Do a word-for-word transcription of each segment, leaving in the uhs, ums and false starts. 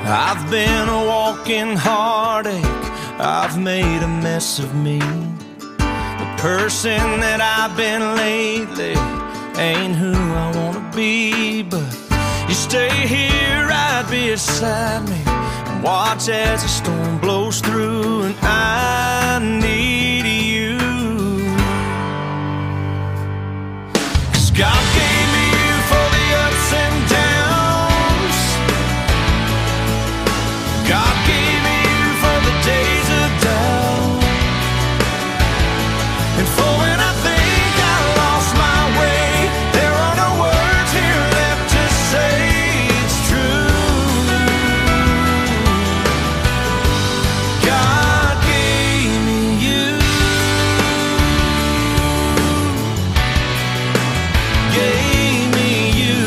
I've been a walking heartache, I've made a mess of me. The person that I've been lately ain't who I wanna be. But you stay here right beside me and watch as the storm blows through, and I need you. 'Cause God gave me you for the ups and downs. God gave me you for the days of doubt, and for when I think I lost my way, there are no words here left to say it's true. God gave me you, gave me you.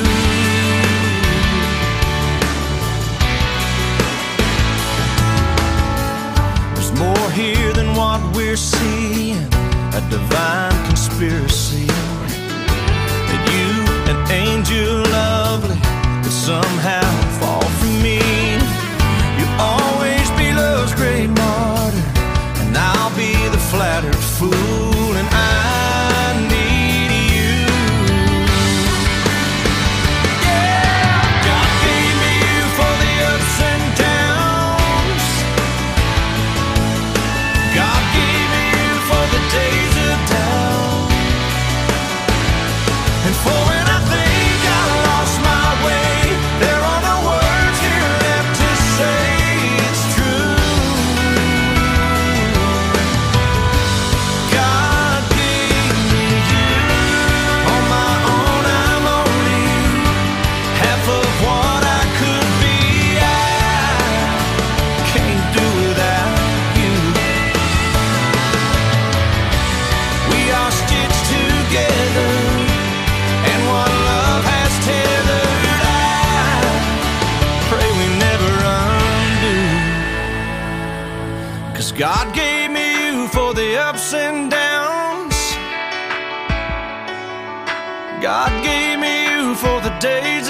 There's more here than what we're seeing, a divine conspiracy, that you, an angel lovely, could somehow fall for me. You'll always be love's great martyr, and I'll be the flattered fool, and I need you. Yeah, God gave me you for the ups and downs. God gave me you for the days of doubt, and for when I think I lost my way, there are no words here left to say it's true. God gave me you. On my own I'm only half of what I could be. I can't do without you. We are stitched together, and what love has tethered, I pray we never undo. 'Cause God gave me you for the ups and downs. God gave me you for the days